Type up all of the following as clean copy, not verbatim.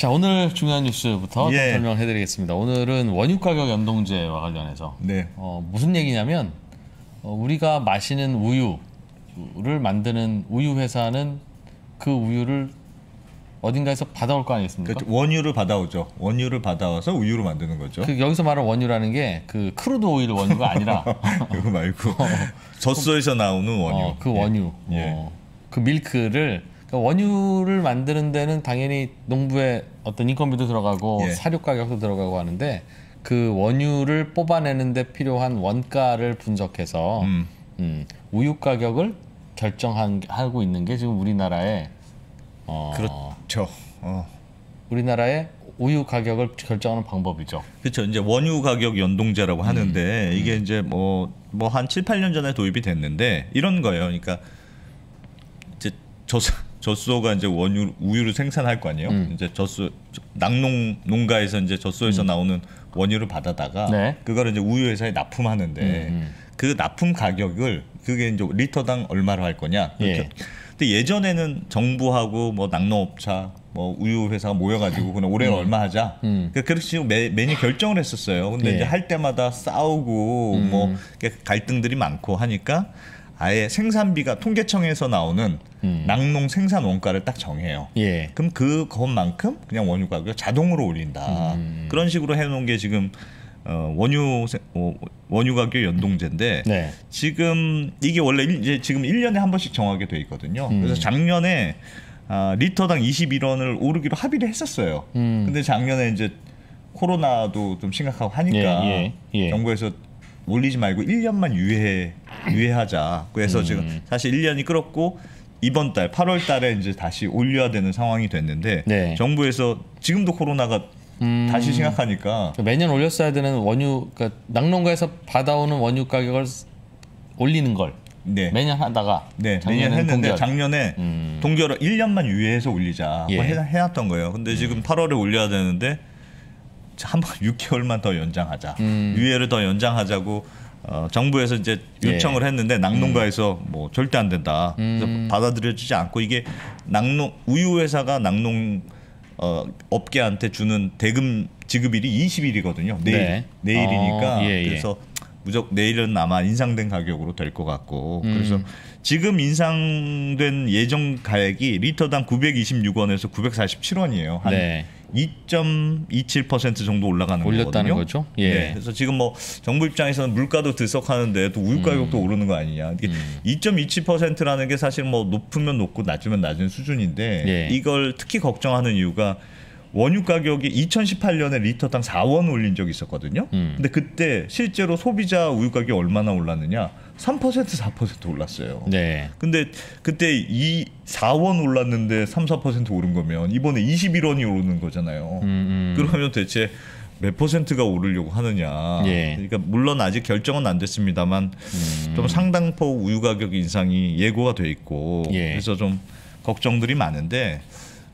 자, 오늘 중요한 뉴스부터 예. 설명해드리겠습니다. 오늘은 원유 가격 연동제와 관련해서 네. 무슨 얘기냐면 우리가 마시는 우유를 만드는 우유 회사는 그 우유를 어딘가에서 받아올 거 아니겠습니까? 그렇죠. 원유를 받아오죠. 원유를 받아와서 우유를 만드는 거죠. 여기서 말하는 원유라는 게 그 크루드 오일 원유가 아니라 그거 말고 젖소에서 나오는 원유. 그 원유, 예. 그 밀크를 그러니까 원유를 만드는 데는 당연히 농부의 어떤 인건비도 들어가고 예. 사료 가격도 들어가고 하는데 그 원유를 뽑아내는 데 필요한 원가를 분석해서 우유 가격을 결정하고 있는 게 지금 우리나라의 그렇죠. 우리나라의 우유 가격을 결정하는 방법이죠. 그렇죠. 이제 원유 가격 연동제라고 하는데 이게 이제 뭐 한 7, 8년 전에 도입이 됐는데 이런 거예요. 그러니까 이제 젖소가 이제 우유를 생산할 거 아니에요. 이제 젖소 낙농 농가에서 이제 젖소에서 나오는 원유를 받아다가 네. 그거를 이제 우유 회사에 납품하는데 그 납품 가격을 그게 이제 리터당 얼마로 할 거냐. 예. 근데 예전에는 정부하고 뭐 낙농업자 뭐 우유 회사가 모여가지고 그냥 올해 얼마 하자. 그러니까 그렇게 지금 매년 결정을 했었어요. 근데 예. 이제 할 때마다 싸우고 뭐 갈등들이 많고 하니까 아예 생산비가 통계청에서 나오는 낙농 생산 원가를 딱 정해요. 예. 그럼 그것만큼 그냥 원유 가격을 자동으로 올린다. 그런 식으로 해놓은 게 지금 원유 가격 연동제인데 네. 지금 이게 원래 이제 지금 1년에 한 번씩 정하게 돼 있거든요. 그래서 작년에 리터당 21원을 오르기로 합의를 했었어요. 근데 작년에 이제 코로나도 좀 심각하고 하니까 예. 정부에서 올리지 말고 1년만 유예하자. 그래서 지금 사실 1년이 끌었고 이번 달 8월 달에 이제 다시 올려야 되는 상황이 됐는데 네. 정부에서 지금도 코로나가 다시 심각하니까 매년 올렸어야 되는 원유, 그러니까 낙농가에서 받아오는 원유 가격을 올리는 걸 네. 매년 하다가 네, 매년 작년에는 했는데 동결. 작년에 동결을 1년만 유예해서 올리자 예. 해놨던 거예요. 근데 지금 8월에 올려야 되는데 한 번 6개월만 더 연장하자. 유예를 더 연장하자고 정부에서 이제 요청을 했는데 낙농가에서 뭐 절대 안 된다. 그래서 받아들여지지 않고 이게 우유 회사가 낙농 업계한테 주는 대금 지급일이 20일이거든요. 내일이니까 예. 그래서 무조건 내일은 아마 인상된 가격으로 될 것 같고 그래서 지금 인상된 예정 가액이 리터당 926원에서 947원이에요. 한 네. 2.27% 정도 올라가는 올렸다는 거거든요. 거죠. 예. 네, 그래서 지금 뭐 정부 입장에서는 물가도 들썩하는데 또 우유 가격도 오르는 거 아니냐. 2.27%라는 게 사실 뭐 높으면 높고 낮으면 낮은 수준인데 예. 이걸 특히 걱정하는 이유가 원유 가격이 2018년에 리터당 4원 올린 적이 있었거든요. 근데 그때 실제로 소비자 우유 가격이 얼마나 올랐느냐? 3% 4% 올랐어요. 네. 근데 그때 4원 올랐는데 3, 4% 오른 거면 이번에 21원이 오르는 거잖아요. 그러면 대체 몇 퍼센트가 오르려고 하느냐. 예. 그러니까 물론 아직 결정은 안 됐습니다만 좀 상당폭 우유 가격 인상이 예고가 돼 있고 예. 그래서 좀 걱정들이 많은데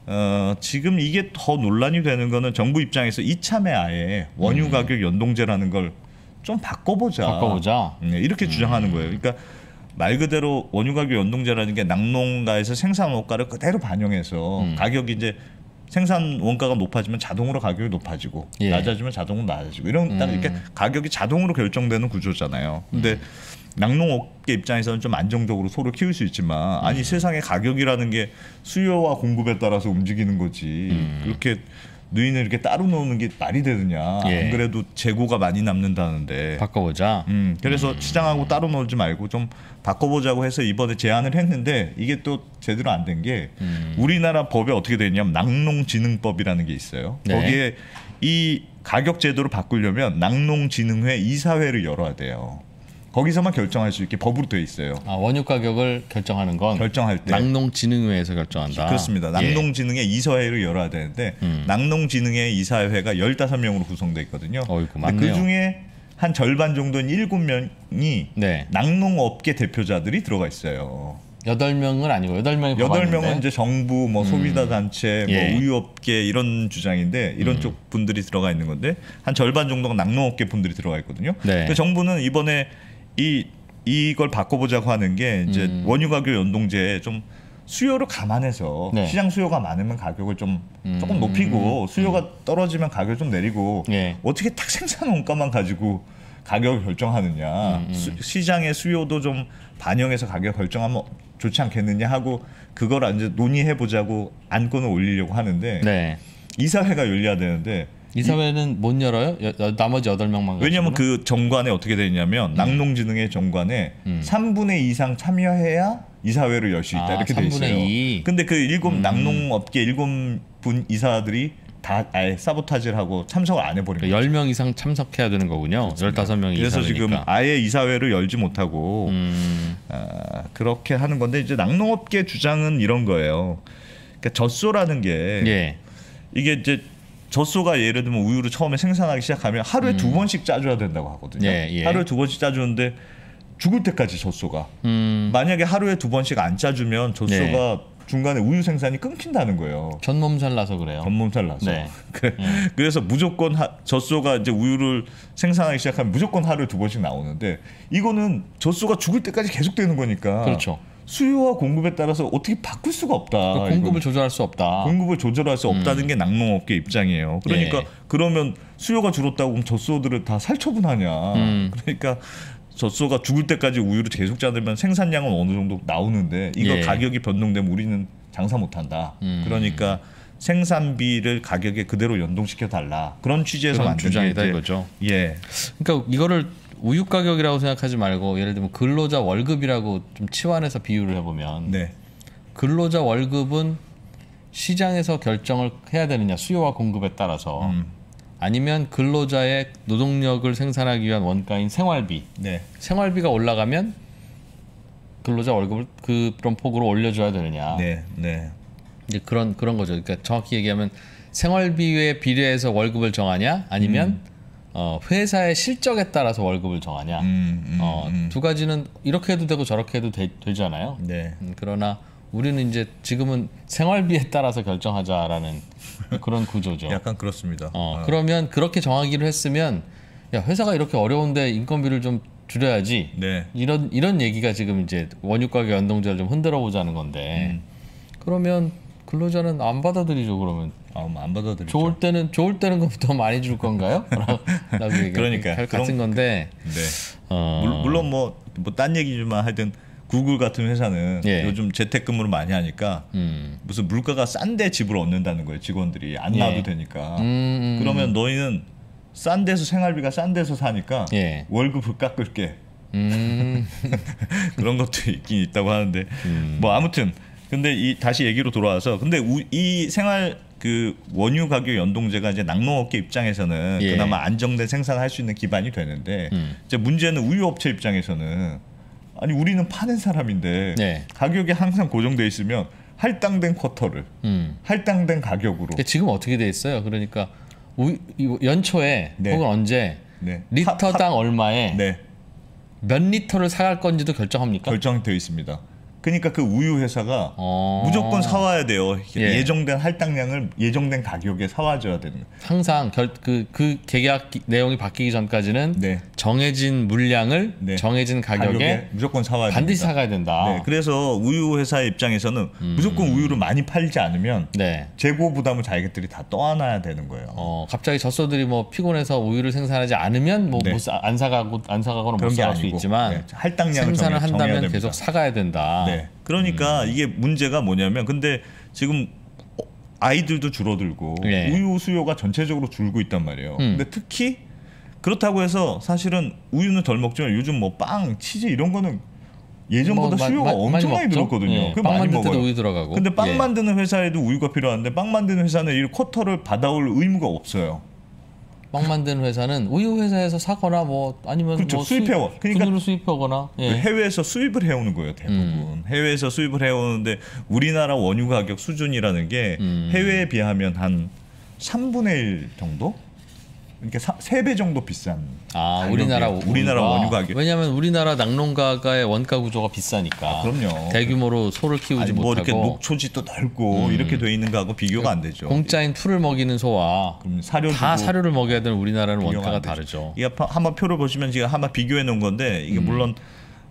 지금 이게 더 논란이 되는 거는 정부 입장에서 이참에 아예 원유 가격 연동제라는 걸 좀 바꿔보자. 네, 이렇게 주장하는 거예요. 그러니까 말 그대로 원유 가격 연동제라는 게 낙농가에서 생산 원가를 그대로 반영해서 가격이 이제 생산 원가가 높아지면 자동으로 가격이 높아지고 예. 낮아지면 자동으로 낮아지고 이런 딱 이렇게 가격이 자동으로 결정되는 구조잖아요. 근데 낙농업계 입장에서는 좀 안정적으로 소를 키울 수 있지만 아니 세상에 가격이라는 게 수요와 공급에 따라서 움직이는 거지. 그렇게 누이는 이렇게 따로 놓는 게 말이 되느냐. 예. 안 그래도 재고가 많이 남는다는데. 바꿔보자. 그래서 시장하고 따로 놀지 말고 좀 바꿔보자고 해서 이번에 제안을 했는데 이게 또 제대로 안 된 게 우리나라 법에 어떻게 되어 있냐면 낙농진흥법이라는 게 있어요. 네. 거기에 이 가격 제도를 바꾸려면 낙농진흥회 이사회를 열어야 돼요. 거기서만 결정할 수 있게 법으로 되어 있어요. 원유 가격을 결정하는 건 결정할 때 낙농진흥회에서 결정한다. 그렇습니다. 낙농진흥회 이사회를 열어야 되는데 낙농진흥회 이사회가 15명으로 구성되어 있거든요. 어이구, 근데 많네요. 그중에 한 절반 정도는 7명이 네. 낙농업계 대표자들이 들어가 있어요. 8명은 아니고 8명이 8명은 이제 정부, 뭐 소비자 단체, 예. 뭐 우유업계 이런 주장인데 이런 쪽 분들이 들어가 있는 건데 한 절반 정도가 낙농업계 분들이 들어가 있거든요. 네. 근데 정부는 이번에 이걸 바꿔보자고 하는 게 이제 원유 가격 연동제에 좀 수요를 감안해서 네. 시장 수요가 많으면 가격을 좀 조금 높이고 수요가 떨어지면 가격을 좀 내리고 어떻게 딱 생산 원가만 가지고 가격을 결정하느냐. 시장의 수요도 좀 반영해서 가격 결정하면 좋지 않겠느냐 하고 그걸 이제 논의해보자고 안건을 올리려고 하는데 네. 이사회가 열려야 되는데 이사회는 못 열어요? 나머지 8명만. 왜냐하면 그 정관에 어떻게 되어 있냐면 낙농진흥회 정관에 3분의 2 이상 참여해야 이사회를 열 수 있다 이렇게 돼 있어요. 3분의 2. 근데 그 낙농업계 7분 이사들이 다 아예 사보타지를 하고 참석을 안 해버린 거죠. 10명 이상 참석해야 되는 거군요. 15명이 그래서 이사회니까. 지금 아예 이사회를 열지 못하고 그렇게 하는 건데 이제 낙농업계 주장은 이런 거예요. 그러니까 젖소라는 게 이게 이제 젖소가 예를 들면 우유를 처음에 생산하기 시작하면 하루에 2번씩 짜줘야 된다고 하거든요. 하루에 2번씩 짜주는데 죽을 때까지 젖소가 만약에 하루에 2번씩 안 짜주면 젖소가 중간에 우유 생산이 끊긴다는 거예요. 전몸살 나서 그래요. 전몸살 나서. 그래서 무조건 젖소가 이제 우유를 생산하기 시작하면 무조건 하루에 2번씩 나오는데 이거는 젖소가 죽을 때까지 계속되는 거니까. 그렇죠. 수요와 공급에 따라서 어떻게 바꿀 수가 없다. 공급을 조절할 수 없다. 공급을 조절할 수 없다는 게 낙농업계 입장이에요. 그러니까 그러면 수요가 줄었다고 그럼 젖소들을 다 살처분하냐. 그러니까 젖소가 죽을 때까지 우유를 계속 짜들면 생산량은 어느 정도 나오는데 이거 가격이 변동되면 우리는 장사 못한다. 그러니까 생산비를 가격에 그대로 연동시켜 달라. 그런 취지에서 만든 주장이다 이거죠. 그러니까 이거를 우유 가격이라고 생각하지 말고 예를 들면 근로자 월급이라고 좀 치환해서 비유를 해보면 근로자 월급은 시장에서 결정을 해야 되느냐 수요와 공급에 따라서 아니면 근로자의 노동력을 생산하기 위한 원가인 생활비 생활비가 올라가면 근로자 월급을 그런 폭으로 올려줘야 되느냐 이제 그런 거죠. 그러니까 정확히 얘기하면 생활비에 비례해서 월급을 정하냐 아니면 회사의 실적에 따라서 월급을 정하냐. 두 가지는 이렇게 해도 되고 저렇게 해도 되잖아요. 그러나 우리는 이제 지금은 생활비에 따라서 결정하자라는 그런 구조죠. 약간 그렇습니다. 그러면 그렇게 정하기로 했으면 야 회사가 이렇게 어려운데 인건비를 좀 줄여야지. 이런 얘기가 지금 이제 원유 가격 연동제를 좀 흔들어 보자는 건데 그러면 근로자는 안 받아들이죠. 그러면 안 받아들이죠. 좋을 때는 그럼 더 많이 줄 건가요? 그러니까 같은 건데. 물론 뭐 딴 얘기지만 하여튼 구글 같은 회사는 요즘 재택근무를 많이 하니까 무슨 물가가 싼데 집을 얻는다는 거예요. 직원들이 안 놔도 되니까. 그러면 너희는 싼 데서 생활비가 싼 데서 사니까 월급을 깎을게. 그런 것도 있긴 있다고 하는데 뭐 아무튼 근데 다시 얘기로 돌아와서 근데 이 생활 그 원유 가격 연동제가 이제 낙농업계 입장에서는 그나마 안정된 생산을 할 수 있는 기반이 되는데 이제 문제는 우유업체 입장에서는 아니 우리는 파는 사람인데 가격이 항상 고정돼 있으면 할당된 쿼터를 할당된 가격으로 지금 어떻게 돼 있어요? 그러니까 연초에 혹은 언제 리터당 얼마에 몇 리터를 사갈 건지도 결정합니까? 결정되어 있습니다. 그러니까 그 우유 회사가 무조건 사와야 돼요. 예정된 할당량을 예정된 가격에 사와줘야 되는 거예요. 항상 그 계약 내용이 바뀌기 전까지는 정해진 물량을 정해진 가격에 무조건 사와야 반드시 됩니다. 사가야 된다. 그래서 우유 회사의 입장에서는 무조건 우유를 많이 팔지 않으면 재고 부담을 자기들이 다 떠안아야 되는 거예요. 갑자기 젖소들이 뭐 피곤해서 우유를 생산하지 않으면 뭐 안 사가거나 못 사갈 수 있지만 할당량을 생산을 한다면 계속 사가야 된다. 그러니까 이게 문제가 뭐냐면 근데 지금 아이들도 줄어들고 우유 수요가 전체적으로 줄고 있단 말이에요. 근데 특히 그렇다고 해서 사실은 우유는 덜 먹지만 요즘 뭐 빵, 치즈 이런 거는 예전보다 수요가 엄청 많이 늘었거든요. 빵 만들 때도 우유 들어가고. 근데 빵 만드는 회사에도 우유가 필요한데 빵 만드는 회사는 이 쿼터를 받아올 의무가 없어요. 빵 만드는 회사는 우유 회사에서 사거나 뭐 아니면 뭐 수입해와. 그러니까 돈으로 수입하거나 해외에서 수입을 해오는 거예요 대부분. 해외에서 수입을 해오는데 우리나라 원유 가격 수준이라는 게 해외에 비하면 한 3분의 1 정도? 그러니까 3배 정도 비싼. 우리나라 원유 가격. 왜냐하면 우리나라 낙농가가의 원가 구조가 비싸니까. 그럼요. 대규모로 소를 키우지 뭐 못하고. 이렇게 녹초지도 넓고 이렇게 돼 있는 거하고 비교가 안 되죠. 공짜인 풀을 먹이는 소와 다 사료를 먹여야 되는 우리나라는 원가가 다르죠. 이게 한번 표를 보시면 제가 한번 비교해 놓은 건데 이게 물론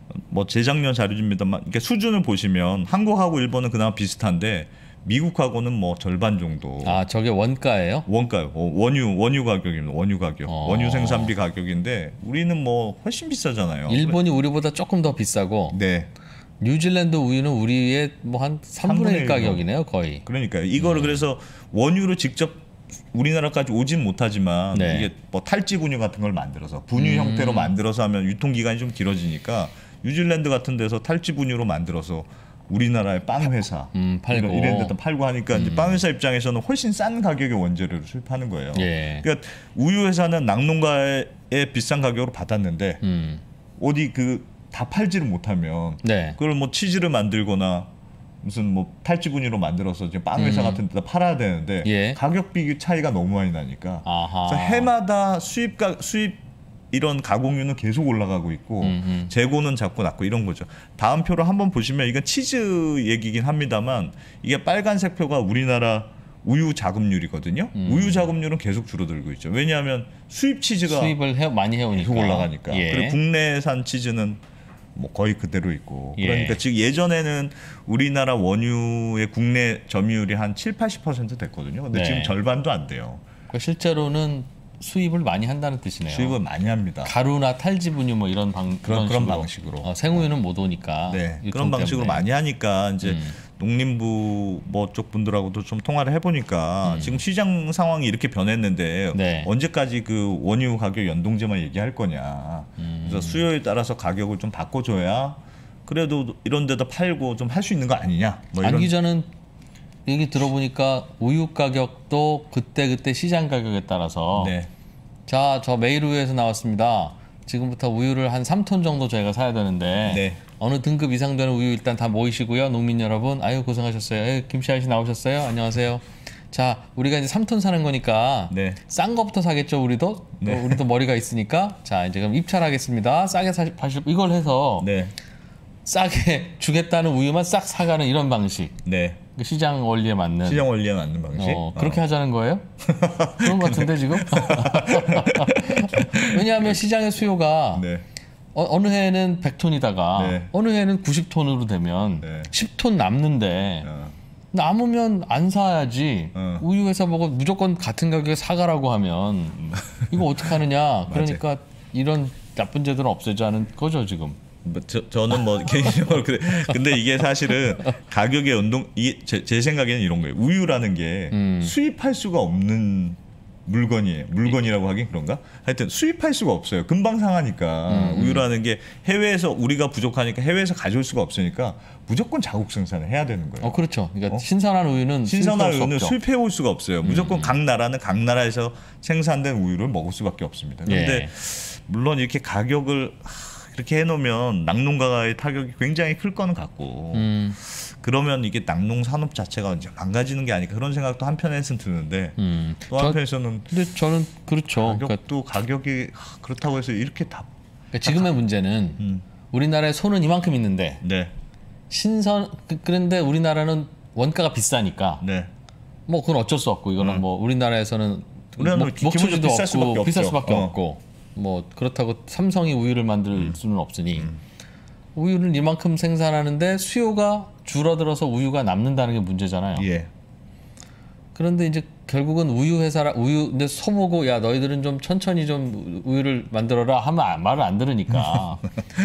뭐 재작년 자료입니다만 이렇게 수준을 보시면 한국하고 일본은 그나마 비슷한데 미국하고는 뭐 절반 정도. 아, 저게 원가예요? 원가요. 원유 가격입니다. 원유 가격. 원유 생산비 가격인데 우리는 뭐 훨씬 비싸잖아요. 일본이 우리보다 조금 더 비싸고. 네. 뉴질랜드 우유는 우리의 뭐 한 3분의 1 가격이네요, 거의. 그러니까요. 이거를 그래서 원유를 직접 우리나라까지 오진 못하지만 네. 이게 뭐 탈지 분유 같은 걸 만들어서 분유 형태로 만들어서 하면 유통 기간이 좀 길어지니까 뉴질랜드 같은 데서 탈지 분유로 만들어서 우리나라의 빵 회사 팔고 이런 데다 팔고 하니까 이제 빵 회사 입장에서는 훨씬 싼 가격의 원재료를 수입하는 거예요. 예. 그러니까 우유 회사는 낙농가에 비싼 가격으로 받았는데 어디 다 팔지를 못하면 네. 그걸 뭐 치즈를 만들거나 무슨 뭐 탈지 분유로 만들어서 지금 빵 회사 같은 데다 팔아야 되는데 예. 가격 비교 차이가 너무 많이 나니까 아하. 그래서 해마다 수입 이런 가공유는 계속 올라가고 있고 재고는 자꾸 낮고 이런 거죠. 다음 표를 한번 보시면 이건 치즈 얘기긴 합니다만 이게 빨간색 표가 우리나라 우유 자급률이거든요. 우유 자급률은 계속 줄어들고 있죠. 왜냐하면 수입 치즈가 수입을 많이 해오니까 계속 올라가니까. 예. 그리고 국내산 치즈는 뭐 거의 그대로 있고. 그러니까 예. 즉 예전에는 우리나라 원유의 국내 점유율이 한 7-80% 됐거든요. 근데 네. 지금 절반도 안 돼요. 그러니까 실제로는 수입을 많이 한다는 뜻이네요. 수입을 많이 합니다. 가루나 탈지 분유 뭐 이런 그런 방식으로. 생우유는 못 오니까. 네. 그런 방식으로 때문에. 많이 하니까 이제 농림부 뭐 쪽 분들하고도 좀 통화를 해보니까 지금 시장 상황이 이렇게 변했는데 네. 언제까지 그 원유 가격 연동제만 얘기할 거냐. 그래서 수요에 따라서 가격을 좀 바꿔줘야 그래도 이런 데다 팔고 좀 할 수 있는 거 아니냐. 뭐 안 이런. 기자는 얘기 들어보니까 우유 가격도 그때 시장 가격에 따라서 네. 자, 저 매일 우유에서 나왔습니다. 지금부터 우유를 한 3톤 정도 저희가 사야 되는데 네. 어느 등급 이상 되는 우유 일단 다 모이시고요. 농민 여러분, 아유 고생하셨어요. 김씨 아저씨 나오셨어요. 안녕하세요. 자, 우리가 이제 3톤 사는 거니까 네. 싼 거부터 사겠죠. 우리도 네. 우리도 머리가 있으니까. 자, 이제 그럼 입찰하겠습니다. 싸게 파실 이걸 해서 네. 싸게 주겠다는 우유만 싹 사가는 이런 방식. 네. 시장 원리에 맞는. 시장 원리에 맞는 방식. 그렇게 하자는 거예요? 그런 것 같은데 지금? 왜냐하면 시장의 수요가 네. 어느 해에는 100톤이다가 네. 어느 해에는 90톤으로 되면 네. 10톤 남는데 남으면 안 사야지. 우유 회사 보고 무조건 같은 가격에 사가라고 하면 이거 어떻게 하느냐. 그러니까 이런 나쁜 제도는 없애자는 거죠 지금. 저는 뭐 개인적으로 근데 이게 사실은 가격의 연동 제 생각에는 이런 거예요. 우유라는 게 수입할 수가 없는 물건이에요. 물건이라고 하긴 그런가? 하여튼 수입할 수가 없어요. 금방 상하니까. 우유라는 게 해외에서 우리가 부족하니까 해외에서 가져올 수가 없으니까 무조건 자국 생산을 해야 되는 거예요. 그렇죠. 그러니까 신선한 우유는 수입해 올 수가 없어요. 무조건 각 나라는 각 나라에서 생산된 우유를 먹을 수밖에 없습니다. 그런데 물론 이렇게 가격을 그렇게 해놓으면 낙농가의 타격이 굉장히 클 거는 같고 그러면 이게 낙농 산업 자체가 이제 망가지는 게 아닐까 그런 생각도 한편에서는 드는데 또 한편에서는 근데 저는 그렇죠. 가격도 가격이 그렇다고 해서 이렇게 다 그러니까 지금의 문제는 우리나라에 손은 이만큼 있는데 네. 그런데 우리나라는 원가가 비싸니까 네. 뭐 그건 어쩔 수 없고 이거는 뭐 우리나라에서는 먹초지도 없고 비쌀 수밖에 없고 뭐 그렇다고 삼성이 우유를 만들 수는 없으니 우유를 이만큼 생산하는데 수요가 줄어들어서 우유가 남는다는 게 문제잖아요. 예. 그런데 이제 결국은 우유 회사라 근데 소보고 야 너희들은 좀 천천히 좀 우유를 만들어라 하면 말을 안 들으니까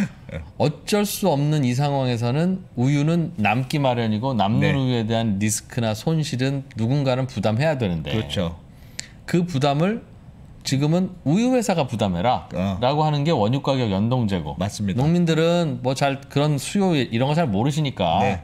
어쩔 수 없는 이 상황에서는 우유는 남기 마련이고 남는 우유에 대한 리스크나 손실은 누군가는 부담해야 되는데 그렇죠. 그 부담을 지금은 우유 회사가 부담해라 라고 하는 게 원유 가격 연동제고. 맞습니다. 농민들은 뭐 잘 그런 수요 이런 거 잘 모르시니까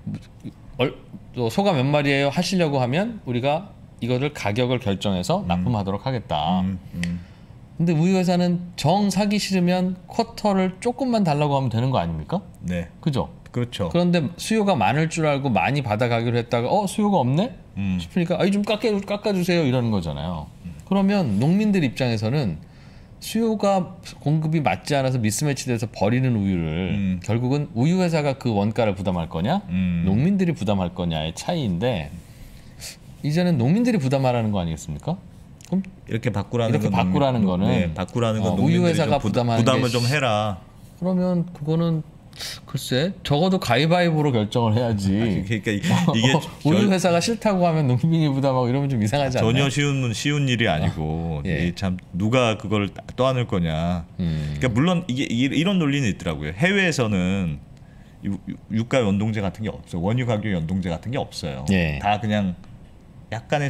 소가 몇 마리예요 하시려고 하면 우리가 이거를 가격을 결정해서 납품하도록 하겠다. 근데 우유 회사는 정 사기 싫으면 쿼터를 조금만 달라고 하면 되는 거 아닙니까? 네. 그죠? 그렇죠. 그런데 수요가 많을 줄 알고 많이 받아가기로 했다가 수요가 없네? 싶으니까 좀 깎아주세요 이러는 거잖아요. 그러면 농민들 입장에서는 수요가 공급이 맞지 않아서 미스매치돼서 버리는 우유를 결국은 우유 회사가 그 원가를 부담할 거냐 농민들이 부담할 거냐의 차이인데 이제는 농민들이 부담하라는 거 아니겠습니까? 그럼 이렇게 바꾸라는 거는 바꾸라는 건 우유 회사가 부담을 좀 해라. 그러면 그거는 글쎄 적어도 가위바위보로 결정을 해야지. 그러니까 이게 우유 회사가 싫다고 하면 농민이 부담하고 이러면 좀 이상하지 않나요? 전혀 쉬운 일이 아니고 예. 참 누가 그걸 떠안을 거냐. 그러니까 물론 이게 이런 논리는 있더라고요. 해외에서는 유가 연동제 같은 게 없어. 원유 가격 연동제 같은 게 없어요. 예. 다 그냥 약간의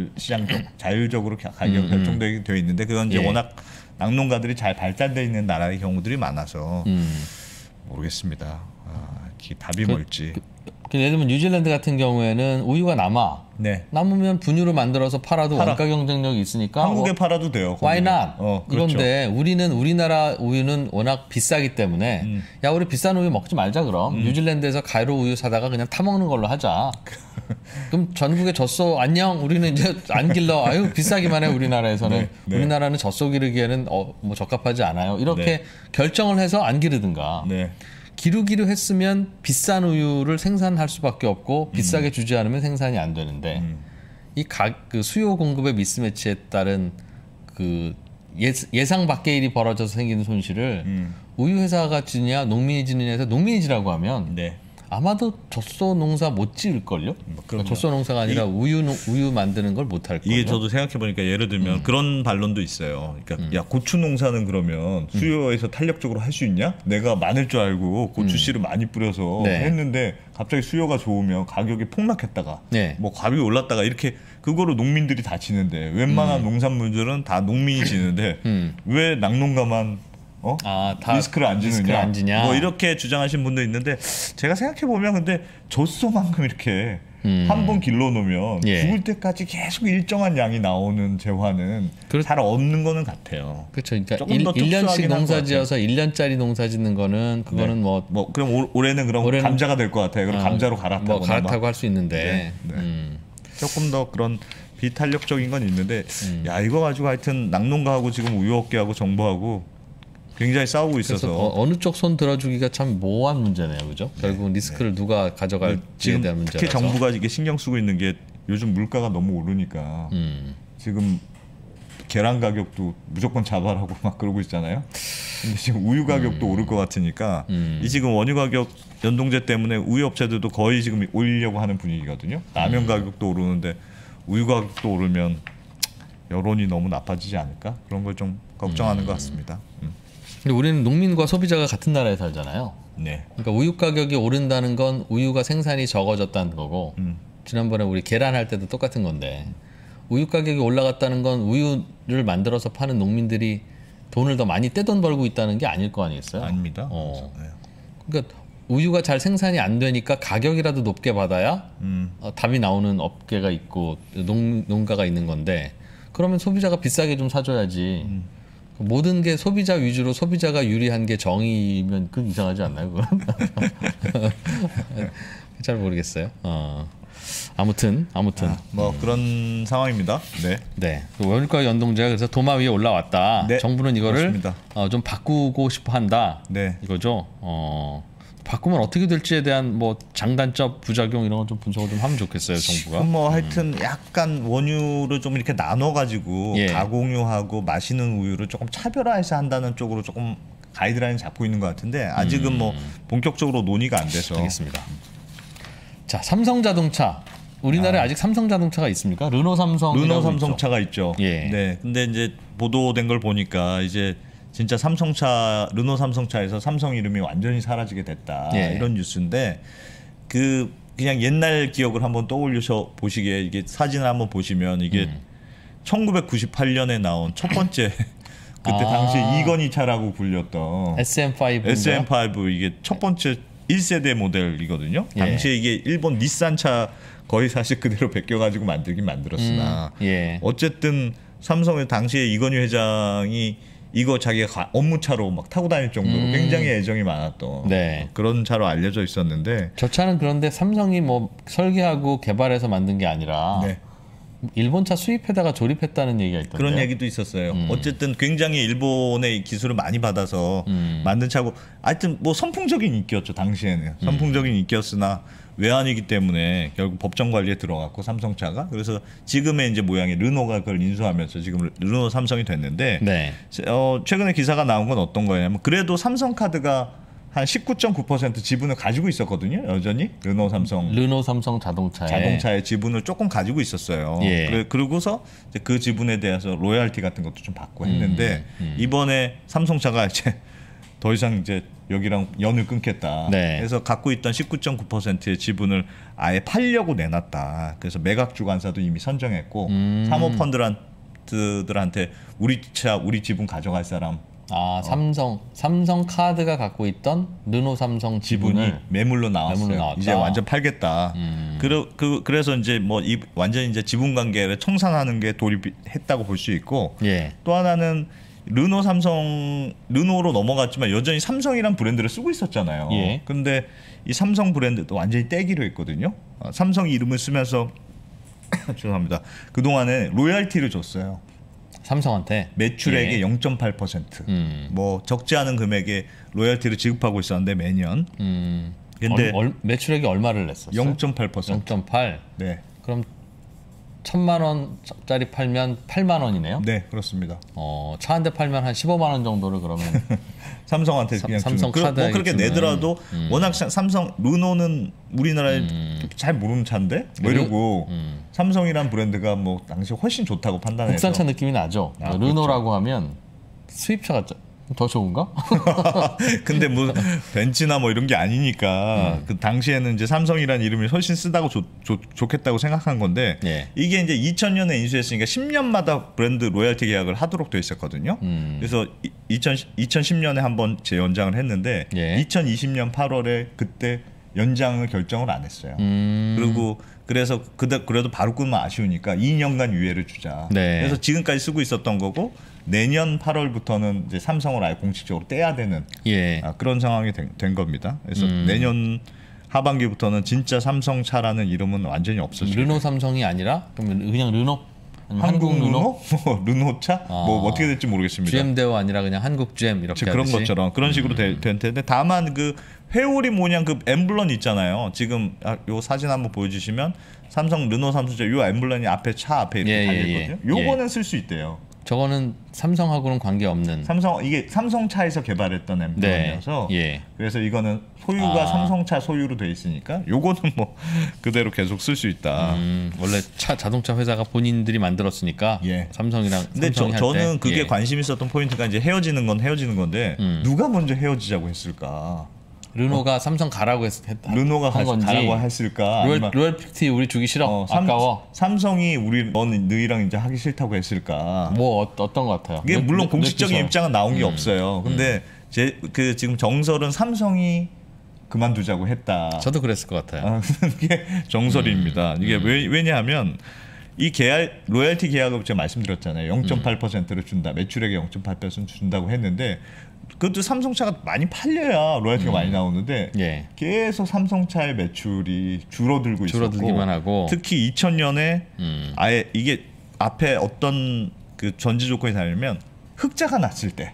자율적으로 가격이 결정되어 있는데 그건 이제 워낙 낙농가들이 잘 발달되어 있는 나라의 경우들이 많아서 모르겠습니다. 답이 뭘지. 예를 들면 뉴질랜드 같은 경우에는 우유가 남으면 분유를 만들어서 팔아도 원가 경쟁력이 있으니까 한국에 팔아도 돼요. Why not? 그렇죠. 이건데 우리나라 우유는 워낙 비싸기 때문에 야 우리 비싼 우유 먹지 말자 그럼. 뉴질랜드에서 가이로 우유 사다가 그냥 타먹는 걸로 하자. 그럼 전국에 젖소 안녕 우리는 이제 안 길러. 아유 비싸기만 해 우리나라에서는. 네. 우리나라는 젖소 기르기에는 뭐 적합하지 않아요. 이렇게 결정을 해서 안 기르든가. 기르기로 했으면 비싼 우유를 생산할 수밖에 없고 비싸게 주지 않으면 생산이 안 되는데 그 수요 공급의 미스매치에 따른 그 예상 밖의 일이 벌어져서 생기는 손실을 우유 회사가 지느냐 농민이 지느냐 해서 농민이 지라고 하면 아마도 젖소 농사 못 지을걸요? 그러니까 젖소 농사가 아니라 우유 만드는 걸 못 할걸요? 이게 저도 생각해보니까 예를 들면 그런 반론도 있어요. 그러니까 야 고추 농사는 그러면 수요에서 탄력적으로 할 수 있냐? 내가 많을 줄 알고 고추 씨를 많이 뿌려서 했는데 갑자기 수요가 좋으면 가격이 폭락했다가 뭐 가격이 올랐다가 이렇게 그거로 농민들이 다 지는데 웬만한 농산물들은 다 농민이 지는데 왜 낙농가만 리스크를 안 지냐? 뭐 이렇게 주장하신 분도 있는데 제가 생각해 보면 근데 젖소만큼 이렇게 한 번 길러 놓으면 죽을 때까지 계속 일정한 양이 나오는 재화는 잘 없는 거는 같아요. 그렇죠. 그러니까 1년씩 농사지어서 1년짜리 농사짓는 거는 그거는 뭐 그럼 올해는 감자가 될 것 같아요. 그럼 감자로 갈아타고 갈아타고 할 수 있는데 조금 더 그런 비탄력적인 건 있는데 야 이거 가지고 하여튼 낙농가하고 지금 우유업계하고 정부하고 굉장히 싸우고 있어서 어느 쪽 손 들어주기가 참 모호한 문제네요, 그죠? 결국 리스크를 누가 가져갈지에 대한 문제라서. 특히 정부가 이게 신경 쓰고 있는 게 요즘 물가가 너무 오르니까 지금 계란 가격도 무조건 잡아라고 막 그러고 있잖아요. 근데 지금 우유 가격도 오를 것 같으니까 이 지금 원유 가격 연동제 때문에 우유 업체들도 거의 지금 올리려고 하는 분위기거든요. 라면 가격도 오르는데 우유 가격도 오르면 여론이 너무 나빠지지 않을까? 그런 걸 좀 걱정하는 것 같습니다. 근데 우리는 농민과 소비자가 같은 나라에 살잖아요. 그러니까 우유 가격이 오른다는 건 우유가 생산이 적어졌다는 거고 지난번에 우리 계란 할 때도 똑같은 건데 우유 가격이 올라갔다는 건 우유를 만들어서 파는 농민들이 돈을 더 많이 떼돈 벌고 있다는 게 아닐 거 아니겠어요? 아닙니다. 그러니까 우유가 잘 생산이 안 되니까 가격이라도 높게 받아야 답이 나오는 업계가 있고 농가가 있는 건데 그러면 소비자가 비싸게 좀 사줘야지. 모든 게 소비자 위주로 소비자가 유리한 게 정의면 그건 이상하지 않나요? 잘 모르겠어요. 아무튼 뭐 그런 상황입니다. 원유가 연동제가 그래서 도마 위에 올라왔다. 정부는 이거를 좀 바꾸고 싶어 한다. 이거죠. 바꾸면 어떻게 될지에 대한 뭐 장단점, 부작용 이런 건 좀 분석을 좀 하면 좋겠어요, 정부가. 뭐 하여튼 약간 원유를 좀 이렇게 나눠가지고 가공유하고 마시는 우유를 조금 차별화해서 한다는 쪽으로 조금 가이드라인 잡고 있는 것 같은데 아직은 뭐 본격적으로 논의가 안 돼서. 알겠습니다. 자, 삼성자동차. 우리나라에 아직 삼성자동차가 있습니까? 르노 삼성차가 있죠. 근데 이제 보도된 걸 보니까 이제 진짜 르노 삼성차에서 삼성 이름이 완전히 사라지게 됐다 이런 뉴스인데 그냥 옛날 기억을 한번 떠올려서 보시기에 이게 사진을 한번 보시면 이게 1998년에 나온 첫 번째 그때 당시에 이건희 차라고 불렸던 SM5 이게 첫 번째 1세대 모델이거든요. 당시에 이게 일본 닛산 차 거의 사실 그대로 베껴가지고 만들었으나 어쨌든 삼성의 당시에 이건희 회장이 이거 자기가 업무차로 막 타고 다닐 정도로 굉장히 애정이 많았던 그런 차로 알려져 있었는데 저 차는 그런데 삼성이 뭐 설계하고 개발해서 만든 게 아니라 일본 차 수입해다가 조립했다는 얘기가 있던데요. 그런 얘기도 있었어요. 어쨌든 굉장히 일본의 기술을 많이 받아서 만든 차고 하여튼 뭐 선풍적인 인기였죠. 당시에는 선풍적인 인기였으나 외환이기 때문에 결국 법정 관리에 들어갔고 삼성차가 그래서 지금의 이제 모양이 르노가 그걸 인수하면서 지금 르노 삼성이 됐는데 네. 최근에 기사가 나온 건 어떤 거냐면 그래도 삼성카드가 한 19.9% 지분을 가지고 있었거든요. 여전히 르노 삼성 자동차의 지분을 조금 가지고 있었어요. 예. 그러고서 이제 그 지분에 대해서 로열티 같은 것도 좀 받고 했는데 이번에 삼성차가 이제 더 이상 이제 여기랑 연을 끊겠다. 네. 그래서 갖고 있던 19.9%의 지분을 아예 팔려고 내놨다. 그래서 매각 주관사도 이미 선정했고 사모펀드들한테 우리 지분 가져갈 사람. 삼성카드가 갖고 있던 르노 삼성 지분이 매물로 나왔어요. 이제 완전 팔겠다. 그래서 이제 뭐 완전 이제 지분 관계를 청산하는 게 돌입했다고 볼 수 있고 예. 또 하나는 르노로 넘어갔지만 여전히 삼성이란 브랜드를 쓰고 있었잖아요. 예. 근데 이 삼성 브랜드도 완전히 떼기로 했거든요. 삼성 이름을 쓰면서 죄송합니다. 그동안에 로열티를 줬어요. 삼성한테 매출액의 0.8% 뭐 적지 않은 금액의 로열티를 지급하고 있었는데 매년. 근데 매출액이 얼마를 냈었어요? 0.8%. 0.8. 네. 그럼 1,000만 원짜리 팔면 8만 원이네요. 네, 그렇습니다. 차 한 대 팔면 한 15만 원 정도를 그러면 삼성한테 그냥 삼성 카드 뭐 그렇게 내더라도 워낙 삼성 르노는 우리나라에 잘 모르는 차인데 뭐 이러고 삼성이란 브랜드가 뭐 당시 훨씬 좋다고 판단해서 국산차 느낌이 나죠. 르노라고 그렇죠. 하면 수입차가 더 좋은가? 근데 뭐 벤츠나 뭐 이런 게 아니니까 그 당시에는 이제 삼성이라는 이름이 훨씬 쓰다고 좋겠다고 생각한 건데 예. 이게 이제 2000년에 인수했으니까 10년마다 브랜드 로열티 계약을 하도록 돼 있었거든요. 그래서 2010년에 한번 재연장을 했는데 예. 2020년 8월에 그때 연장을 결정을 안 했어요. 그리고 그래서 그래도 바로 끊으면 아쉬우니까 2년간 유예를 주자. 네. 그래서 지금까지 쓰고 있었던 거고 내년 8월부터는 이제 삼성을 아예 공식적으로 떼야 되는 예. 그런 상황이 된 겁니다. 그래서 내년 하반기부터는 진짜 삼성차라는 이름은 완전히 없어지죠. 르노 삼성이 아니라 그냥 르노? 한국 르노? 르노차? 뭐 어떻게 될지 모르겠습니다. GM대오 아니라 그냥 한국 GM 이렇게 그런 하듯이? 것처럼 그런 식으로 될 텐데 다만 그 회오리 모양 그 엠블럼 있잖아요. 지금 요 사진 한번 보여주시면 삼성 르노 삼성차 요 엠블럼이 앞에 차 앞에 이렇게 달려있거든요. 요거는 쓸 수 있대요. 저거는 삼성하고는 관계없는 이게 삼성차에서 개발했던 엠블럼이어서 예. 그래서 이거는 소유가 삼성차 소유로 돼 있으니까 요거는 뭐 그대로 계속 쓸 쓸 수 있다. 원래 자동차 회사가 본인들이 만들었으니까 예. 삼성이랑 근데 저는 그게 관심 있었던 포인트가 이제 헤어지는 건데 누가 먼저 헤어지자고 했을까? 르노가 삼성 가라고 르노가 가라고 했을까? 로열티 우리 주기 싫어. 아까워. 삼성이 너희랑 이제 하기 싫다고 했을까? 뭐 어떤 것 같아요? 이게 물론 공식적인 입장은 나온 게 없어요. 근데 지금 정설은 삼성이 그만두자고 했다. 저도 그랬을 것 같아요. 그게 정설입니다. 이게 왜냐하면 이 로열티 계약을 제가 말씀드렸잖아요. 0.8%를 준다. 매출액의 0.8% 준다고 했는데 그것도 삼성차가 많이 팔려야 로열티가 많이 나오는데 예. 계속 삼성차의 매출이 줄어들기만 하고 특히 2000년에 아예 이게 앞에 어떤 그 전제 조건이 다르면 흑자가 났을 때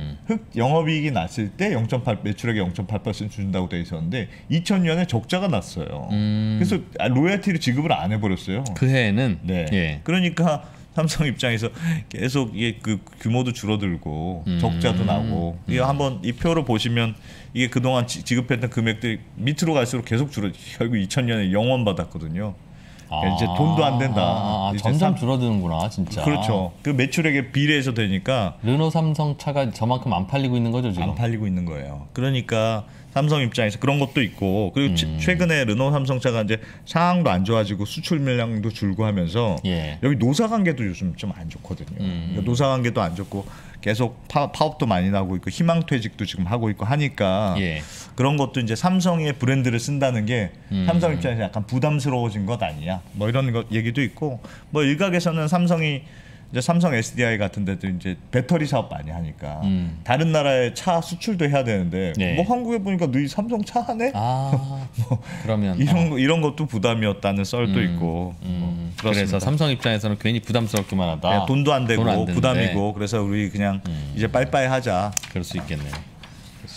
영업이익이 났을 때 매출액의 0.8% 준다고 돼 있었는데 2000년에 적자가 났어요. 그래서 로열티를 지급을 안 해버렸어요. 그 해에는 네. 예. 그러니까 삼성 입장에서 계속 이게 그 규모도 줄어들고 적자도 나고 이거 한번 이 표를 보시면 이게 그동안 지급했던 금액들이 밑으로 갈수록 계속 결국 2000년에 0원 받았거든요. 이제 돈도 안 된다. 점점 줄어드는구나, 진짜. 그렇죠. 그 매출액에 비례해서 되니까 르노 삼성차가 저만큼 안 팔리고 있는 거죠, 지금. 안 팔리고 있는 거예요. 그러니까 삼성 입장에서 그런 것도 있고 그리고 최근에 르노 삼성차가 이제 상황도 안 좋아지고 수출 물량도 줄고 하면서 예. 여기 노사 관계도 요즘 좀 안 좋거든요. 그러니까 노사 관계도 안 좋고 계속 파업도 많이 나고 있고 희망퇴직도 지금 하고 있고 하니까 예. 그런 것도 이제 삼성의 브랜드를 쓴다는 게 삼성 입장에서 약간 부담스러워진 것 아니냐 뭐 이런 것 얘기도 있고 뭐 일각에서는 삼성이 이제 삼성 SDI 같은 데도 이제 배터리 사업 많이 하니까 다른 나라에 차 수출도 해야 되는데 네. 뭐 한국에 보니까 너희 삼성 차 하네? 뭐 그러면 이런 것도 부담이었다는 썰도 있고 그래서 삼성 입장에서는 괜히 부담스럽기만 하다. 돈도 안 되고 부담이고 그래서 우리 그냥 이제 빠이빠이 하자. 그럴 수 있겠네요.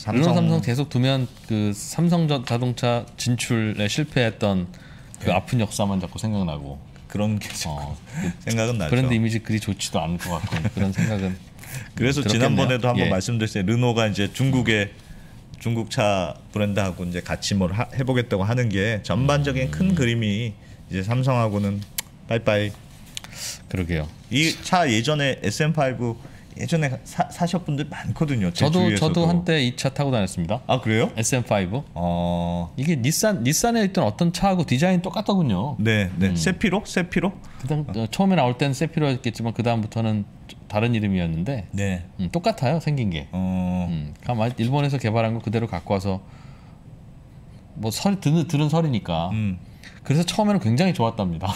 르노 삼성 계속 두면 그 삼성 자동차 진출에 실패했던 그 아픈 역사만 자꾸 생각나고 그런 게 생각은 나죠. 브랜드 이미지 그리 좋지도 않을 것 같고 그런 생각은. 그래서 들었겠네요. 지난번에도 한번 말씀드렸어요. 르노가 이제 중국 차 브랜드하고 이제 같이 뭘 해보겠다고 하는 게 전반적인 큰 그림이 이제 삼성하고는 빠이빠이. 그러게요. 이 차 예전에 SM5 예전에 사셨 분들 많거든요. 저도 한때 이 차 타고 다녔습니다. 아 그래요? SM5. 이게 닛산에 있던 어떤 차하고 디자인 똑같더군요. 네. 세피로? 그다음 처음에 나올 때는 세피로였겠지만 그 다음부터는 다른 이름이었는데 네. 똑같아요 생긴 게. 일본에서 개발한 거 그대로 갖고 와서 뭐 들은 설이니까. 그래서 처음에는 굉장히 좋았답니다.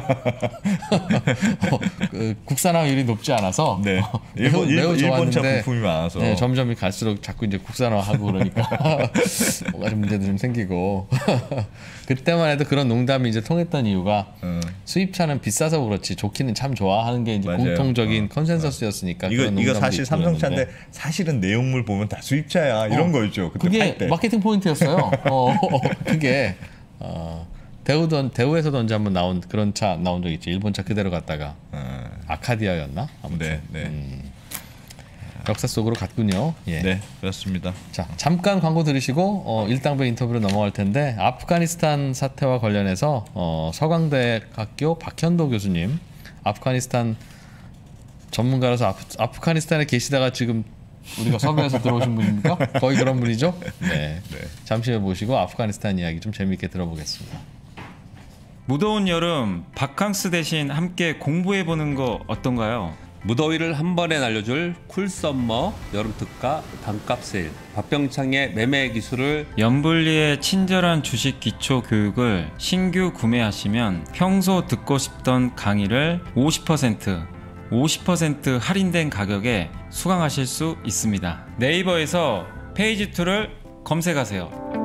국산화율이 높지 않아서 네. 매우 일본 차 좋았는데 부품이 많아서 네, 점점 갈수록 자꾸 이제 국산화하고 그러니까 뭐가 좀 문제도 좀 생기고 그때만 해도 그런 농담이 이제 통했던 이유가 수입차는 비싸서 그렇지 좋기는 참 좋아하는 게 이제 맞아요. 공통적인 컨센서스였으니까. 이거 사실 삼성차인데 사실은 내용물 보면 다 수입차야 이런 거였죠. 그게 마케팅 포인트였어요. 그게 대우에서도 언제 한번 나온 그런 차 나온 적 있죠. 일본 차 그대로 갔다가 아카디아였나? 아무튼. 네. 역사 속으로 갔군요. 예. 네, 그렇습니다. 자, 잠깐 광고 들으시고 일당백 인터뷰로 넘어갈 텐데 아프가니스탄 사태와 관련해서 서강대학교 박현도 교수님, 아프가니스탄 전문가라서 아프가니스탄에 계시다가 지금 우리가 섭외해서 들어오신 분입니까? 거의 그런 분이죠. 네. 잠시 후에 모시고 아프가니스탄 이야기 좀 재미있게 들어보겠습니다. 무더운 여름 바캉스 대신 함께 공부해보는 거 어떤가요? 무더위를 한 번에 날려줄 쿨썸머 여름특가 반값 세일, 박병창의 매매 기술을 염블리의 친절한 주식 기초 교육을 신규 구매하시면 평소 듣고 싶던 강의를 50% 할인된 가격에 수강하실 수 있습니다. 네이버에서 페이지2를 검색하세요.